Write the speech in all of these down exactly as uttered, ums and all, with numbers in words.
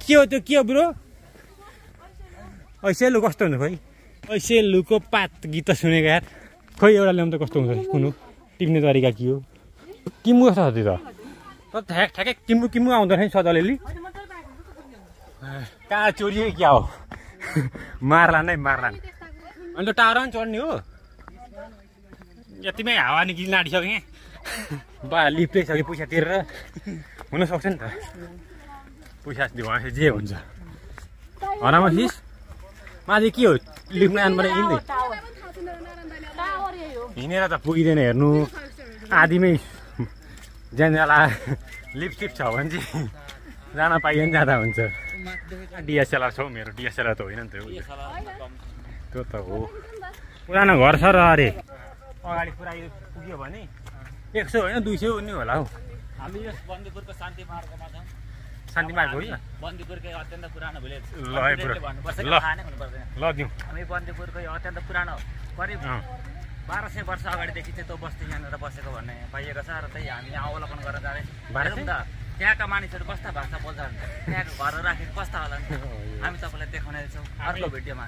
के हो त्यो के हो ब्रो ऐसे लु कस्तो हुन्छ खोइ ऐसे लुको पात गीत सुनेको यार खोइ एउटा ल्याउँ त कस्तो हुन्छ कुन हो टिप्ने तरिका के हो किम्बु कस्तो छ त्यो त ठ्याक ठ्याकै किम्बु किम्बु आउँदैन नि सधैँ अलिअलि कहाँ चोरियो क्या हो मार्ला नै मार्ला अन्त टाढा पनि चढ्ने हो यतिमै हावा निक्लिन आँटिसकेँ बा लिप्दैसक्यो पैसा तिरेर हुनसक्छ नि त पैसा भनेपछि जे हुन्छ हरामा फिस माथि के हो लिफ्टमा आनबाट हिँड्दै हिँडेर त पुगिँदैन हेर्नु आधीमै ज्यानला लिपस्टिप छ भने चाहिँ जान पाइयो नि जाँदा हुन्छ डिएसएलआर छ मेरो डिएसएलआर त होइन नि त त्यो त हो पुरानो घर छ र अरे अगाडि पुरा पुग्यो भने एक सय होइन दुई सय नि होला हौ हामी यस बन्दीपुरको शान्ति मार्गमा छौँ शान्ति मार्ग हो नि बन्दीपुरकै अत्यन्त पुरानो भिलेज ल ल दिउँ हामी बन्दीपुरकै अत्यन्त पुरानो करिब बाह्र सय वर्ष अगाडिदेखि चाहिँ त्यो बस्ती यहाँनिर बसेको भन्ने पाइएको छ र त्यही हामी अवलोकन गरेर जाँदैछौँ त त्यहाँका मानिसहरू कस्ता भाषा बोल्छन् त्यहाँको घर राखेको कस्ता होला नि हामी तपाईँलाई देखाउनेछौँ अर्को भिडियोमा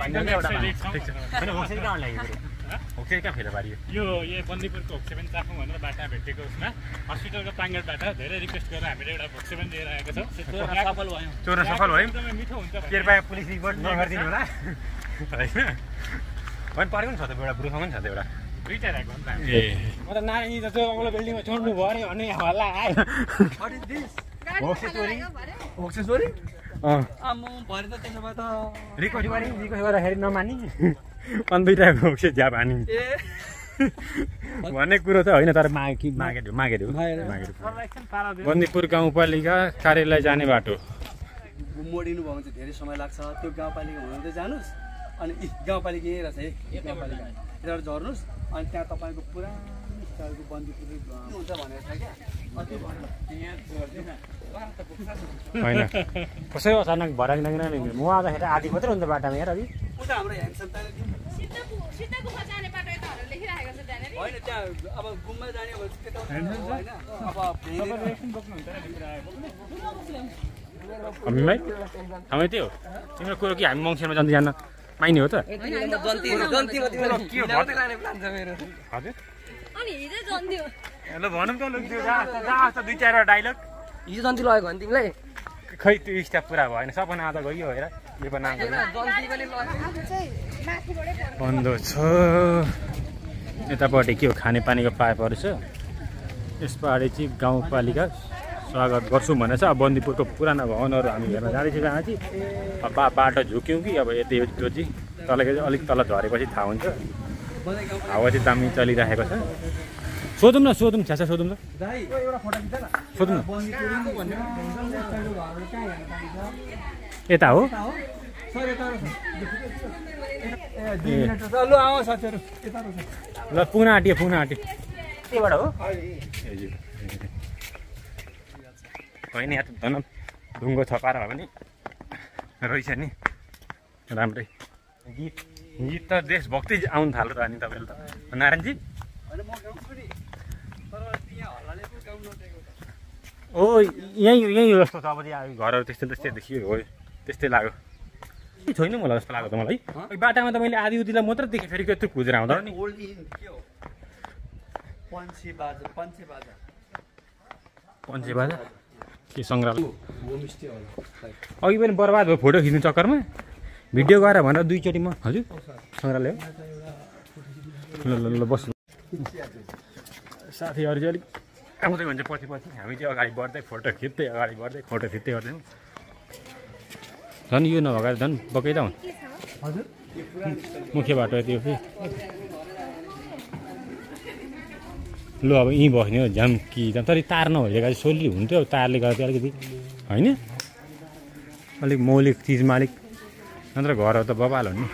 होक्सेरी कहाँ फेला पारियो यो यो बन्दीपुरको होक्सेपेन चाखौँ भनेर बाटा भेटेको उसमा हस्पिटलको प्राङ्गणबाट धेरै रिक्वेस्ट गरेर हामीले एउटा होक्सेपेन लिएर आएको छौँ सफल भयौँ चोर्न सफल भयौँ एकदमै मिठो हुन्छ कृपया पुलिस रिपोर्ट नगरिदिनु होला होइन पनि परेको नि छ त एउटा ब्रुसँग पनि छ त एउटा दुईवटा राखेको नि त ए म त नानी त त्यो अग्लो बिल्डिङमा चढ्नु भयो अरे भन्ने हल्ला आयो होक्से चोरी होक्से चोरी अँ भरे त त्यसो भए त रिक्वेस्ट गरेँ रिक्वेस्ट गर्दाखेरि नमानी अनि दुइटाको होक्से झ्याप हानी भन्ने कुरो त होइन तर मागे मागेर मागेर मागेर बन्दीपुर गाउँपालिका कार्यालय जाने बाटो मोडिनु भयो भने चाहिँ धेरै समय लाग्छ त्यो गाउँपालिका हुनु चाहिँ जानुहोस् अनि गाउँपालिका यहीँ रहेछ है गाउँपालिका त्यहाँबाट झर्नुहोस् अनि त्यहाँ तपाईँको पुरानो स्टाइलको बन्दीपुर हुन्छ भनेर छ क्या होइन कसै अचानक भराङ लाग्दैन नि म आउँदाखेरि आधी मात्रै हुन्छ बाटामा यार अघि उता हाम्रो ह्यान्डसम होइन त्यहाँ अब घुममा जाने हो होइन अब हामीलाई हामी त्यो हो तिम्रो कुरो कि हामी मङ्सिरमा जान्छ जान्न माइने हो त ल भनौँ त लुक्थ्यो जहाँ दुई चारवटा डाइलग हिजो जन्ती लगेको भने तिमीलाई खै त्यो स्टेप पुरा भएन सपना आधा गयो हेर यो पनि आएको बन्द छ यतापट्टि के हो खानेपानीको पाइपहरू छ यस पहाडी चाहिँ गाउँपालिका स्वागत गर्छौँ भनेर चाहिँ अब बन्दीपुरको पुरानो भवनहरू हामी हेर्न जाँदैछौँ जहाँ चाहिँ अब बा बाटो झुक्यौँ कि अब यति त्यो चाहिँ तलको चाहिँ अलिक तल झरेपछि थाहा हुन्छ हावा चाहिँ दामी चलिरहेको छ सोधौँ न सोधौँ छ्यासा सोधौँ न सोधौँ न यता हो ल पुग्न आँट्यो पुग्न आँट्यो त्यहीबाट हो होइन यहाँ त झन् ढुङ्गो छपाएर भयो भने रहेछ नि राम्रै गीत गीत त देशभक्ति आउनु थाल्यो त अनि तपाईँले त नारायणजी ओ यहीँ यहीँ जस्तो छ अब घरहरू त्यस्तै त्यस्तै देखियो हो त्यस्तै लाग्यो छैन मलाई जस्तो लाग्यो त मलाई बाटामा त मैले आधी उतिलाई मात्र देखेँ फेरि त्यत्रो खुजेर आउँदा नि पन्चे बाजा के सङ्ग्रहालय अघि पनि बर्बाद भयो फोटो खिच्ने चक्करमा भिडियो गरेर भनेर दुईचोटि म हजुर सङ्ग्रहालय हो ल ल ल बस्नु साथीहरू चाहिँ अलिक आउँदै हुन्छ पछि पछि हामी चाहिँ अगाडि बढ्दै फोटो खिच्दै अगाडि बढ्दै फोटो खिच्दै गर्दैछौँ झन् यो नभएर झन् बकैदा हुन् हजुर मुख्य बाटो त्यो कि लु अब यहीँ बस्ने हो झ्याम कि तर तार नभइरहेको चाहिँ सोल्ली हुन्थ्यो तारले गर्दा चाहिँ अलिकति होइन अलिक मौलिक चिजमा अलिक नत्र घरहरू त बबाल हो नि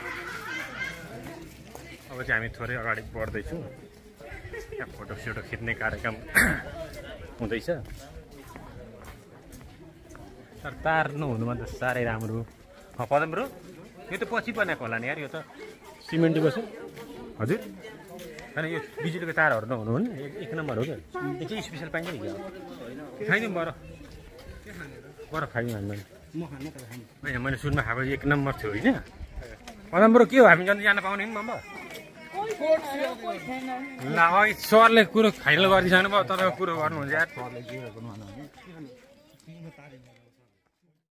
अब चाहिँ हामी थोरै अगाडि बढ्दैछौँ त्यहाँ फोटो सोटो खिच्ने कार्यक्रम हुँदैछ तर तार नहुनुमा त साह्रै राम्रो हो पदम ब्रो यो त पछि बनाएको होला नि यार यो त सिमेन्टको छ हजुर होइन यो बिजुलीको तारहरू नहुनु हो नि एक नम्बर हो क्या यो चाहिँ स्पेसल पाइन्छ नि क्या छैन बर बर खाइदिउँ हामी होइन मैले सुनमा खाएको एक नम्बर थियो होइन पदमबरो के हो हामी जति जान पाउने नि मम्मा ल अघि सरले कुरो फाइनल गरिदिइसक्नु भयो तपाईँको कुरो गर्नुहुन्छ यार